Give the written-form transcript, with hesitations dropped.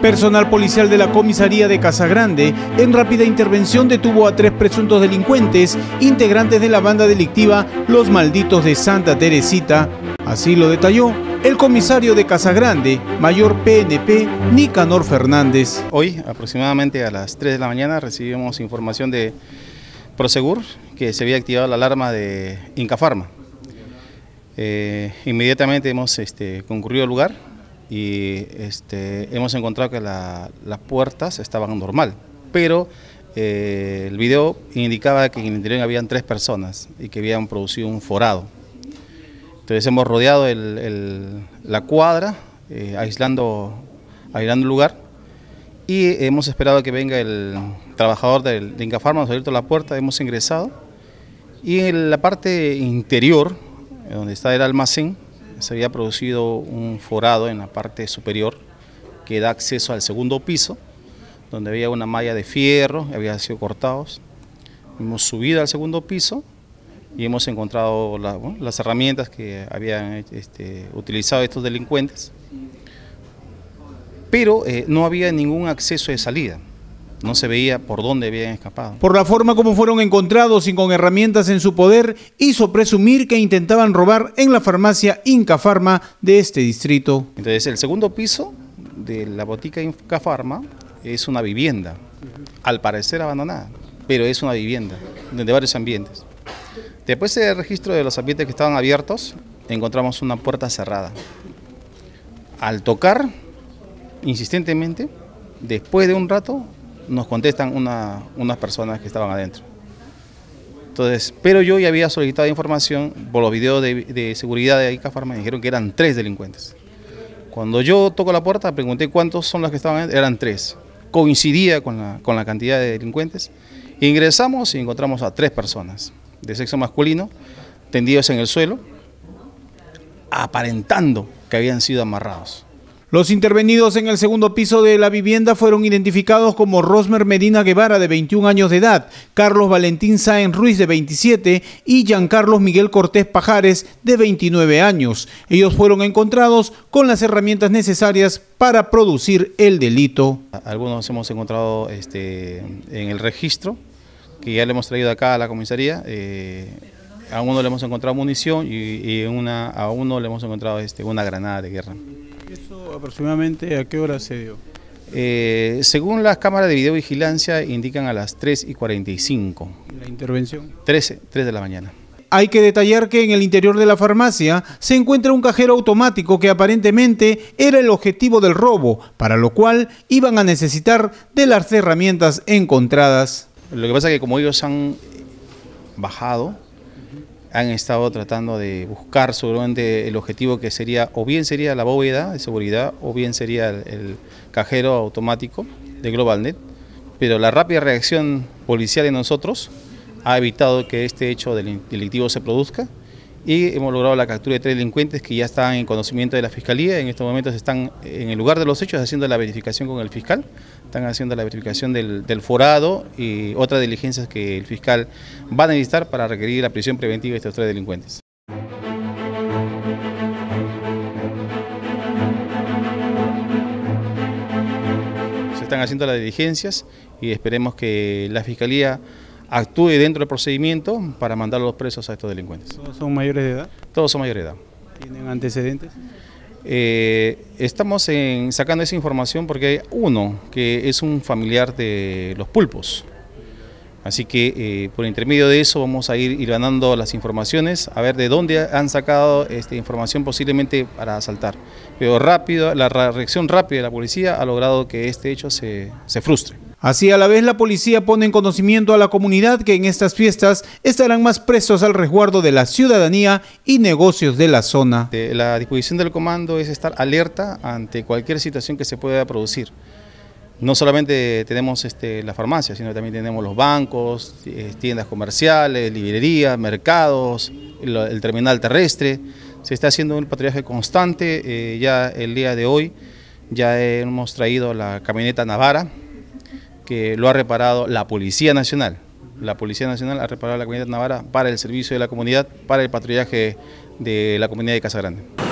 Personal policial de la comisaría de Casagrande, en rápida intervención detuvo a 3 presuntos delincuentes, integrantes de la banda delictiva Los Malditos de Santa Teresita. Así lo detalló el comisario de Casagrande, mayor PNP Nicanor Fernández. Hoy, aproximadamente a las 3 de la mañana, recibimos información de Prosegur que se había activado la alarma de Incafarma. Inmediatamente hemos concurrido al lugar y hemos encontrado que las puertas estaban normal, pero el video indicaba que en el interior habían 3 personas y que habían producido un forado. Entonces hemos rodeado la cuadra, aislando el lugar, y hemos esperado que venga el trabajador de Incafarma, nos ha abierto la puerta, hemos ingresado, y en la parte interior, donde está el almacén, se había producido un forado en la parte superior que da acceso al segundo piso, donde había una malla de fierro, había sido cortados. Hemos subido al segundo piso y hemos encontrado las herramientas que habían utilizado estos delincuentes, pero no había ningún acceso de salida. No se veía por dónde habían escapado. Por la forma como fueron encontrados y con herramientas en su poder, hizo presumir que intentaban robar en la farmacia Incafarma de este distrito. Entonces el segundo piso de la botica Incafarma es una vivienda, al parecer abandonada, pero es una vivienda de varios ambientes. Después del registro de los ambientes que estaban abiertos, encontramos una puerta cerrada. Al tocar insistentemente, después de un rato, nos contestan unas personas que estaban adentro. Entonces, pero yo ya había solicitado información por los videos de seguridad de Incafarma, me dijeron que eran 3 delincuentes. Cuando yo toco la puerta, pregunté cuántos son los que estaban adentro, eran 3. Coincidía con la cantidad de delincuentes. Ingresamos y encontramos a 3 personas de sexo masculino, tendidos en el suelo, aparentando que habían sido amarrados. Los intervenidos en el segundo piso de la vivienda fueron identificados como Rosmer Medina Guevara, de 21 años de edad, Carlos Valentín Sáenz Ruiz, de 27, y Giancarlos Miguel Cortés Pajares, de 29 años. Ellos fueron encontrados con las herramientas necesarias para producir el delito. Algunos hemos encontrado en el registro, que ya le hemos traído acá a la comisaría. A uno le hemos encontrado munición y a uno le hemos encontrado una granada de guerra. ¿Eso aproximadamente a qué hora se dio? Según las cámaras de videovigilancia indican a las 3:45. ¿La intervención? 3 de la mañana. Hay que detallar que en el interior de la farmacia se encuentra un cajero automático que aparentemente era el objetivo del robo, para lo cual iban a necesitar de las herramientas encontradas. Lo que pasa es que como ellos han bajado, han estado tratando de buscar seguramente el objetivo que sería, o bien sería la bóveda de seguridad, o bien sería el cajero automático de GlobalNet, pero la rápida reacción policial de nosotros ha evitado que este hecho delictivo se produzca, y hemos logrado la captura de 3 delincuentes que ya están en conocimiento de la Fiscalía. En estos momentos están en el lugar de los hechos haciendo la verificación con el fiscal, están haciendo la verificación del forado y otras diligencias que el fiscal va a necesitar para requerir la prisión preventiva de estos 3 delincuentes. Se están haciendo las diligencias y esperemos que la Fiscalía actúe dentro del procedimiento para mandar a los presos a estos delincuentes. ¿Todos son mayores de edad? Todos son mayores de edad. ¿Tienen antecedentes? Estamos sacando esa información porque hay uno que es un familiar de los pulpos. Así que por intermedio de eso vamos a ir ganando las informaciones, a ver de dónde han sacado esta información posiblemente para asaltar. Pero rápido, la reacción rápida de la policía ha logrado que este hecho se frustre. Así, a la vez, la policía pone en conocimiento a la comunidad que en estas fiestas estarán más prestos al resguardo de la ciudadanía y negocios de la zona. La disposición del comando es estar alerta ante cualquier situación que se pueda producir. No solamente tenemos la farmacia, sino también tenemos los bancos, tiendas comerciales, librerías, mercados, el terminal terrestre. Se está haciendo un patrullaje constante. Ya el día de hoy ya hemos traído la camioneta Navara, que lo ha reparado la Policía Nacional. La Policía Nacional ha reparado la camioneta Navara para el servicio de la comunidad, para el patrullaje de la comunidad de Casagrande.